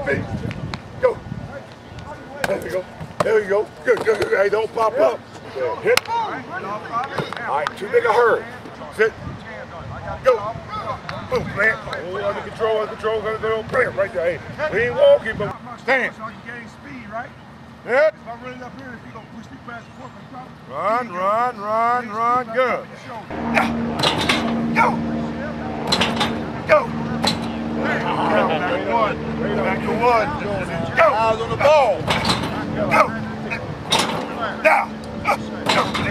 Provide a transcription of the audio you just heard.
feet. Go. There we go. There we go. Good, good, good. Hey, don't pop up. Yeah, hit. All right, too big a hurry. Sit. Go. Boom, plant. Oh, under control, under control. Gonna go plant right there. Hey, we ain't walking, but stand. So you gain speed, right? Yep. If I'm running up here, if you gonna push me past the corner, Run, run, run, run. Good. Go. Go. Back to one. Back to one. Go. Eyes on the ball. Go. Now. Go.